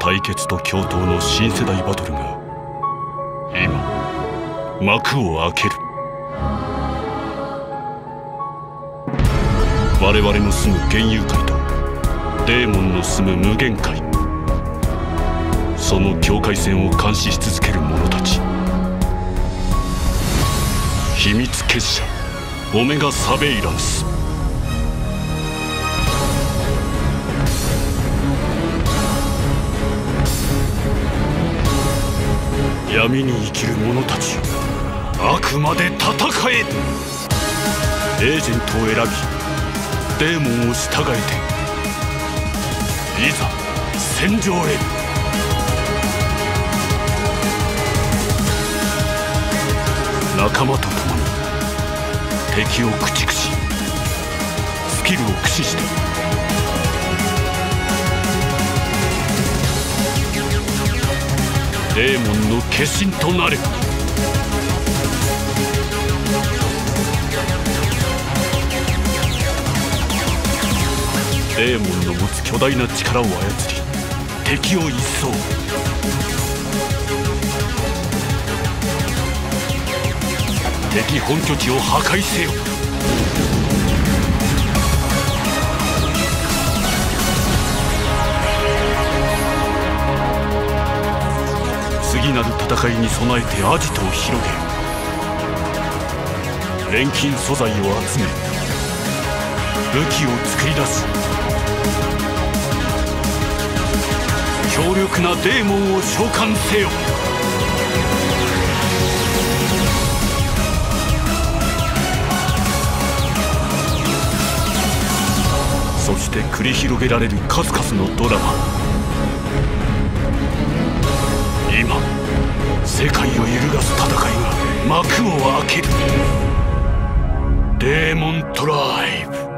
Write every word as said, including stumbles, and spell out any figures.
対決と共闘の新世代バトルが今幕を開ける。我々の住む幻遊界とデーモンの住む無限界、その境界線を監視し続ける者たち。秘密結社オメガサベイランス。闇に生きる者たちよ、あくまで戦え。エージェントを選びデーモンを従えて、いざ戦場へ。仲間と共に敵を駆逐し、スキルを駆使してデーモンの化身となれ。デーモンの持つ巨大な力を操り敵を一掃。敵本拠地を破壊せよ。次なる戦いに備えてアジトを広げ、錬金素材を集め武器を作り出し、強力なデーモンを召喚せよ。そして繰り広げられる数々のドラマ。今世界を揺るがす戦いが幕を開ける。デーモントライブ。